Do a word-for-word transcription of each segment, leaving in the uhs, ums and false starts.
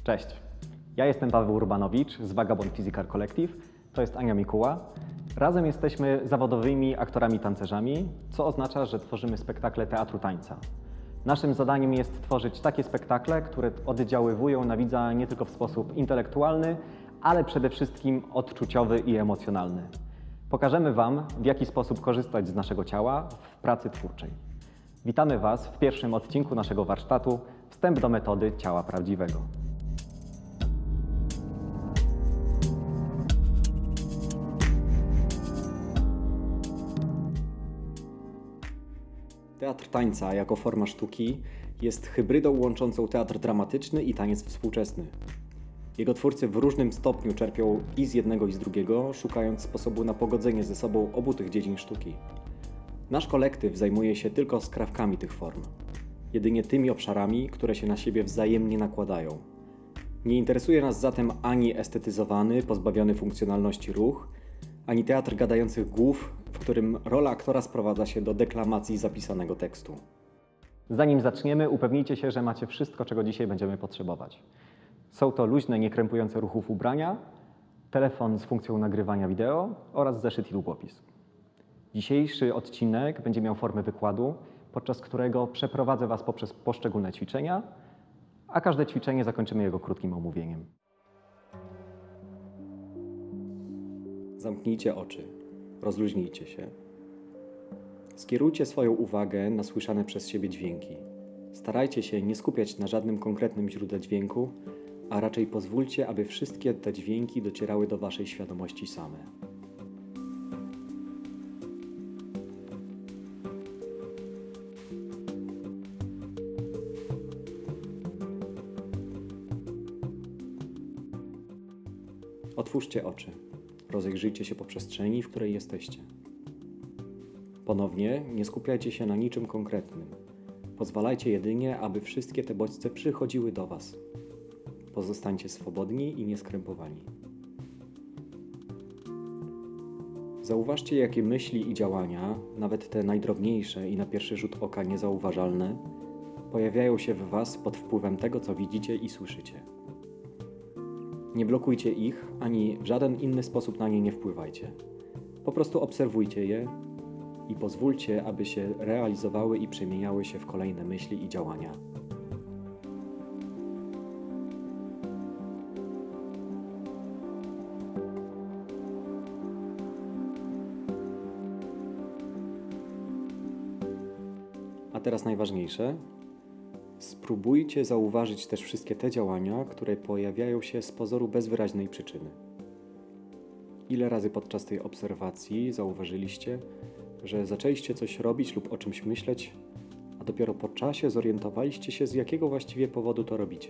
Cześć, ja jestem Paweł Urbanowicz z Vagabond Physical Collective, to jest Ania Mikuła. Razem jesteśmy zawodowymi aktorami tancerzami, co oznacza, że tworzymy spektakle teatru tańca. Naszym zadaniem jest tworzyć takie spektakle, które oddziaływują na widza nie tylko w sposób intelektualny, ale przede wszystkim odczuciowy i emocjonalny. Pokażemy Wam, w jaki sposób korzystać z naszego ciała w pracy twórczej. Witamy Was w pierwszym odcinku naszego warsztatu Wstęp do metody ciała prawdziwego. Teatr tańca jako forma sztuki jest hybrydą łączącą teatr dramatyczny i taniec współczesny. Jego twórcy w różnym stopniu czerpią i z jednego i z drugiego, szukając sposobu na pogodzenie ze sobą obu tych dziedzin sztuki. Nasz kolektyw zajmuje się tylko skrawkami tych form, jedynie tymi obszarami, które się na siebie wzajemnie nakładają. Nie interesuje nas zatem ani estetyzowany, pozbawiony funkcjonalności ruch, ani teatr gadających głów, w którym rola aktora sprowadza się do deklamacji zapisanego tekstu. Zanim zaczniemy, upewnijcie się, że macie wszystko, czego dzisiaj będziemy potrzebować. Są to luźne, niekrępujące ruchów ubrania, telefon z funkcją nagrywania wideo oraz zeszyt i długopis. Dzisiejszy odcinek będzie miał formę wykładu, podczas którego przeprowadzę Was poprzez poszczególne ćwiczenia, a każde ćwiczenie zakończymy jego krótkim omówieniem. Zamknijcie oczy, rozluźnijcie się. Skierujcie swoją uwagę na słyszane przez siebie dźwięki. Starajcie się nie skupiać na żadnym konkretnym źródle dźwięku, a raczej pozwólcie, aby wszystkie te dźwięki docierały do Waszej świadomości same. Otwórzcie oczy. Rozejrzyjcie się po przestrzeni, w której jesteście. Ponownie nie skupiajcie się na niczym konkretnym. Pozwalajcie jedynie, aby wszystkie te bodźce przychodziły do Was. Pozostańcie swobodni i nieskrępowani. Zauważcie, jakie myśli i działania, nawet te najdrobniejsze i na pierwszy rzut oka niezauważalne, pojawiają się w Was pod wpływem tego, co widzicie i słyszycie. Nie blokujcie ich, ani w żaden inny sposób na nie nie wpływajcie. Po prostu obserwujcie je i pozwólcie, aby się realizowały i przemieniały się w kolejne myśli i działania. A teraz najważniejsze. Spróbujcie zauważyć też wszystkie te działania, które pojawiają się z pozoru bez wyraźnej przyczyny. Ile razy podczas tej obserwacji zauważyliście, że zaczęliście coś robić lub o czymś myśleć, a dopiero po czasie zorientowaliście się, z jakiego właściwie powodu to robicie?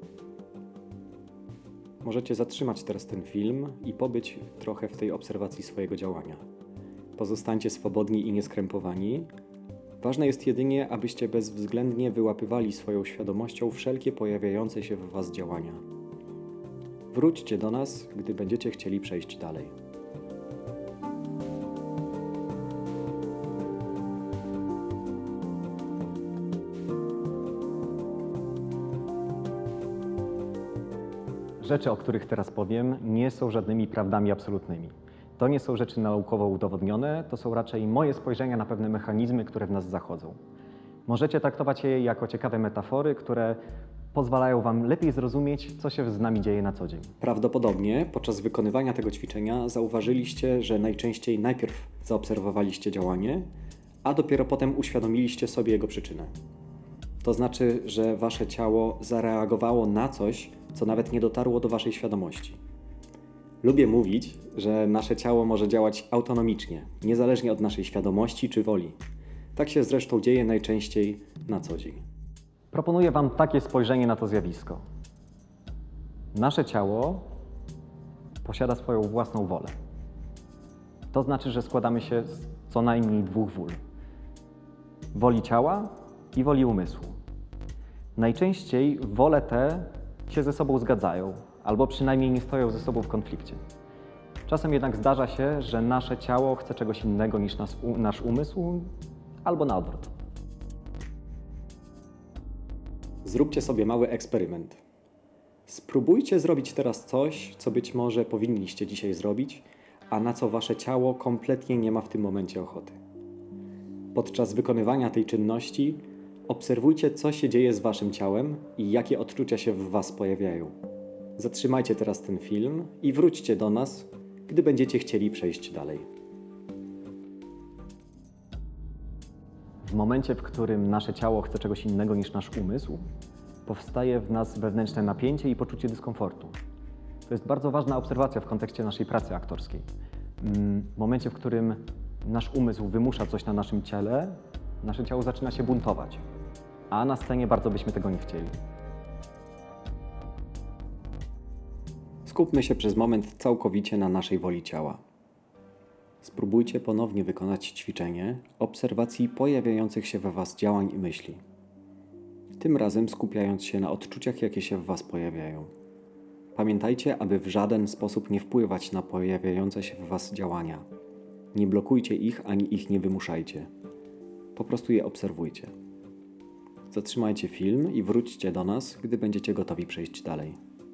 Możecie zatrzymać teraz ten film i pobyć trochę w tej obserwacji swojego działania. Pozostańcie swobodni i nieskrępowani. Ważne jest jedynie, abyście bezwzględnie wyłapywali swoją świadomością wszelkie pojawiające się w Was działania. Wróćcie do nas, gdy będziecie chcieli przejść dalej. Rzeczy, o których teraz powiem, nie są żadnymi prawdami absolutnymi. To nie są rzeczy naukowo udowodnione, to są raczej moje spojrzenia na pewne mechanizmy, które w nas zachodzą. Możecie traktować je jako ciekawe metafory, które pozwalają Wam lepiej zrozumieć, co się z nami dzieje na co dzień. Prawdopodobnie podczas wykonywania tego ćwiczenia zauważyliście, że najczęściej najpierw zaobserwowaliście działanie, a dopiero potem uświadomiliście sobie jego przyczynę. To znaczy, że Wasze ciało zareagowało na coś, co nawet nie dotarło do Waszej świadomości. Lubię mówić, że nasze ciało może działać autonomicznie, niezależnie od naszej świadomości czy woli. Tak się zresztą dzieje najczęściej na co dzień. Proponuję Wam takie spojrzenie na to zjawisko. Nasze ciało posiada swoją własną wolę. To znaczy, że składamy się z co najmniej dwóch wól. Woli ciała i woli umysłu. Najczęściej wole te się ze sobą zgadzają, albo przynajmniej nie stoją ze sobą w konflikcie. Czasem jednak zdarza się, że nasze ciało chce czegoś innego niż nas, u, nasz umysł, albo na odwrót. Zróbcie sobie mały eksperyment. Spróbujcie zrobić teraz coś, co być może powinniście dzisiaj zrobić, a na co wasze ciało kompletnie nie ma w tym momencie ochoty. Podczas wykonywania tej czynności obserwujcie, co się dzieje z waszym ciałem i jakie odczucia się w was pojawiają. Zatrzymajcie teraz ten film i wróćcie do nas, gdy będziecie chcieli przejść dalej. W momencie, w którym nasze ciało chce czegoś innego niż nasz umysł, powstaje w nas wewnętrzne napięcie i poczucie dyskomfortu. To jest bardzo ważna obserwacja w kontekście naszej pracy aktorskiej. W momencie, w którym nasz umysł wymusza coś na naszym ciele, nasze ciało zaczyna się buntować, a na scenie bardzo byśmy tego nie chcieli. Skupmy się przez moment całkowicie na naszej woli ciała. Spróbujcie ponownie wykonać ćwiczenie obserwacji pojawiających się we was działań i myśli. Tym razem skupiając się na odczuciach, jakie się w was pojawiają. Pamiętajcie, aby w żaden sposób nie wpływać na pojawiające się w was działania. Nie blokujcie ich, ani ich nie wymuszajcie. Po prostu je obserwujcie. Zatrzymajcie film i wróćcie do nas, gdy będziecie gotowi przejść dalej.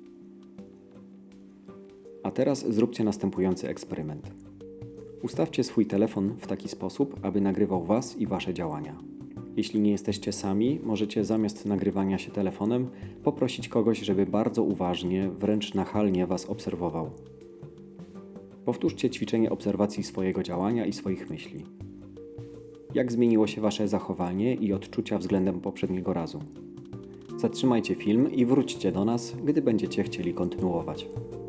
A teraz zróbcie następujący eksperyment. Ustawcie swój telefon w taki sposób, aby nagrywał was i wasze działania. Jeśli nie jesteście sami, możecie zamiast nagrywania się telefonem poprosić kogoś, żeby bardzo uważnie, wręcz nachalnie was obserwował. Powtórzcie ćwiczenie obserwacji swojego działania i swoich myśli. Jak zmieniło się wasze zachowanie i odczucia względem poprzedniego razu? Zatrzymajcie film i wróćcie do nas, gdy będziecie chcieli kontynuować.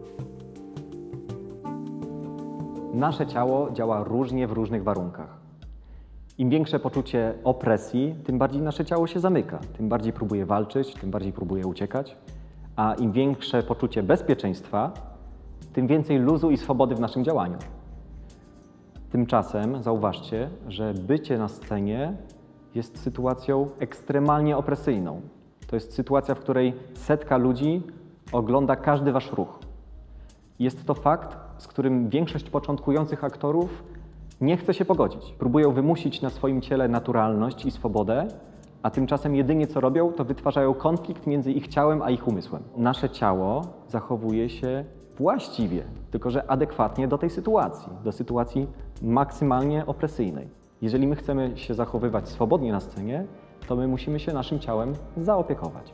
Nasze ciało działa różnie w różnych warunkach. Im większe poczucie opresji, tym bardziej nasze ciało się zamyka, tym bardziej próbuje walczyć, tym bardziej próbuje uciekać, a im większe poczucie bezpieczeństwa, tym więcej luzu i swobody w naszym działaniu. Tymczasem zauważcie, że bycie na scenie jest sytuacją ekstremalnie opresyjną. To jest sytuacja, w której setka ludzi ogląda każdy wasz ruch. Jest to fakt, z którym większość początkujących aktorów nie chce się pogodzić. Próbują wymusić na swoim ciele naturalność i swobodę, a tymczasem jedynie co robią, to wytwarzają konflikt między ich ciałem a ich umysłem. Nasze ciało zachowuje się właściwie, tylko że adekwatnie do tej sytuacji, do sytuacji maksymalnie opresyjnej. Jeżeli my chcemy się zachowywać swobodnie na scenie, to my musimy się naszym ciałem zaopiekować.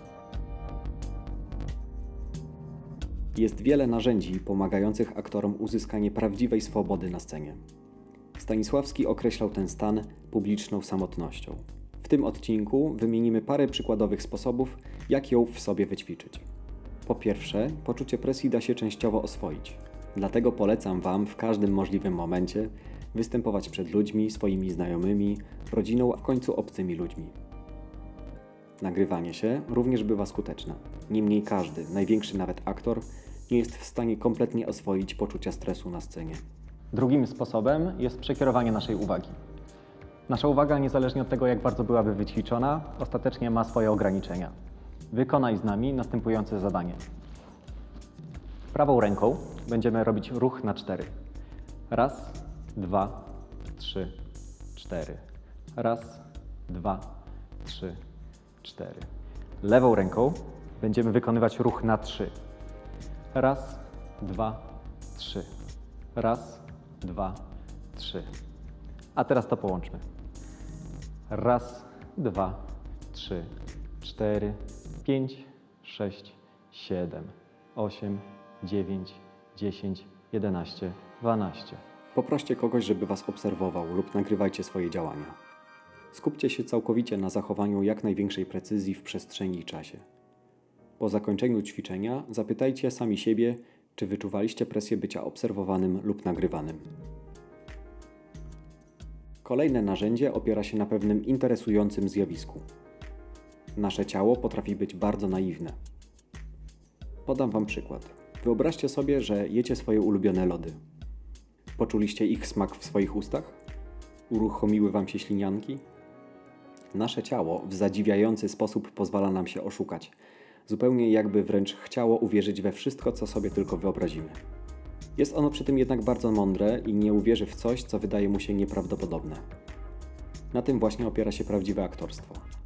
Jest wiele narzędzi pomagających aktorom uzyskanie prawdziwej swobody na scenie. Stanisławski określał ten stan publiczną samotnością. W tym odcinku wymienimy parę przykładowych sposobów, jak ją w sobie wyćwiczyć. Po pierwsze, poczucie presji da się częściowo oswoić. Dlatego polecam Wam w każdym możliwym momencie występować przed ludźmi, swoimi znajomymi, rodziną, a w końcu obcymi ludźmi. Nagrywanie się również bywa skuteczne. Niemniej każdy, największy nawet aktor, nie jest w stanie kompletnie oswoić poczucia stresu na scenie. Drugim sposobem jest przekierowanie naszej uwagi. Nasza uwaga, niezależnie od tego, jak bardzo byłaby wyćwiczona, ostatecznie ma swoje ograniczenia. Wykonaj z nami następujące zadanie. Prawą ręką będziemy robić ruch na cztery. Raz, dwa, trzy, cztery. Raz, dwa, trzy, cztery. Lewą ręką będziemy wykonywać ruch na trzy. Raz, dwa, trzy. Raz, dwa, trzy. A teraz to połączmy. Raz, dwa, trzy, cztery, pięć, sześć, siedem, osiem, dziewięć, dziesięć, jedenaście, dwanaście. Poproście kogoś, żeby Was obserwował lub nagrywajcie swoje działania. Skupcie się całkowicie na zachowaniu jak największej precyzji w przestrzeni i czasie. Po zakończeniu ćwiczenia zapytajcie sami siebie, czy wyczuwaliście presję bycia obserwowanym lub nagrywanym. Kolejne narzędzie opiera się na pewnym interesującym zjawisku. Nasze ciało potrafi być bardzo naiwne. Podam Wam przykład. Wyobraźcie sobie, że jecie swoje ulubione lody. Poczuliście ich smak w swoich ustach? Uruchomiły Wam się ślinianki? Nasze ciało w zadziwiający sposób pozwala nam się oszukać. Zupełnie jakby wręcz chciało uwierzyć we wszystko, co sobie tylko wyobrazimy. Jest ono przy tym jednak bardzo mądre i nie uwierzy w coś, co wydaje mu się nieprawdopodobne. Na tym właśnie opiera się prawdziwe aktorstwo.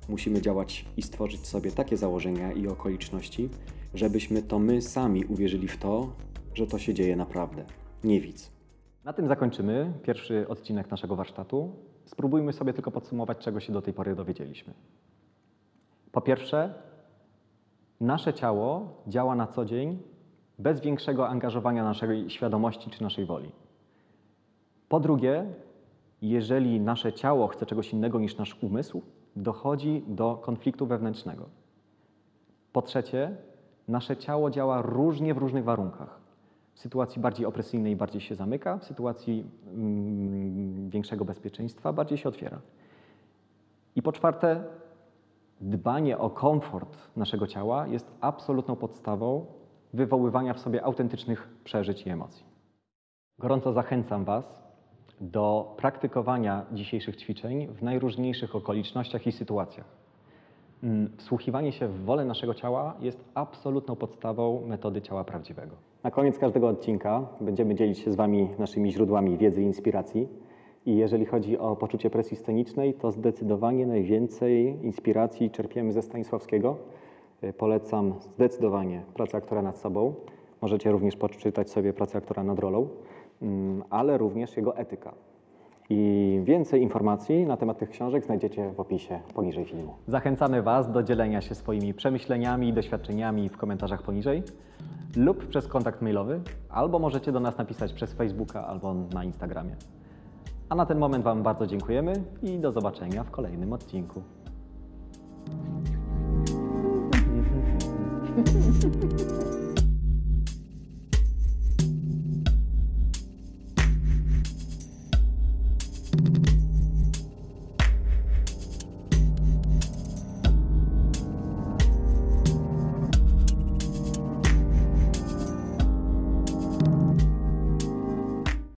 Musimy działać i stworzyć sobie takie założenia i okoliczności, żebyśmy to my sami uwierzyli w to, że to się dzieje naprawdę. Nie widz. Na tym zakończymy pierwszy odcinek naszego warsztatu. Spróbujmy sobie tylko podsumować, czego się do tej pory dowiedzieliśmy. Po pierwsze, nasze ciało działa na co dzień bez większego angażowania naszej świadomości czy naszej woli. Po drugie, jeżeli nasze ciało chce czegoś innego niż nasz umysł, dochodzi do konfliktu wewnętrznego. Po trzecie, nasze ciało działa różnie w różnych warunkach. W sytuacji bardziej opresyjnej bardziej się zamyka, w sytuacji mm, większego bezpieczeństwa bardziej się otwiera. I po czwarte, dbanie o komfort naszego ciała jest absolutną podstawą wywoływania w sobie autentycznych przeżyć i emocji. Gorąco zachęcam Was do praktykowania dzisiejszych ćwiczeń w najróżniejszych okolicznościach i sytuacjach. Wsłuchiwanie się w wolę naszego ciała jest absolutną podstawą metody ciała prawdziwego. Na koniec każdego odcinka będziemy dzielić się z Wami naszymi źródłami wiedzy i inspiracji. I jeżeli chodzi o poczucie presji scenicznej, to zdecydowanie najwięcej inspiracji czerpiemy ze Stanisławskiego. Polecam zdecydowanie pracę aktora nad sobą. Możecie również poczytać sobie pracę aktora nad rolą, ale również jego etyka. I więcej informacji na temat tych książek znajdziecie w opisie poniżej filmu. Zachęcamy Was do dzielenia się swoimi przemyśleniami i doświadczeniami w komentarzach poniżej lub przez kontakt mailowy, albo możecie do nas napisać przez Facebooka albo na Instagramie. A na ten moment Wam bardzo dziękujemy i do zobaczenia w kolejnym odcinku.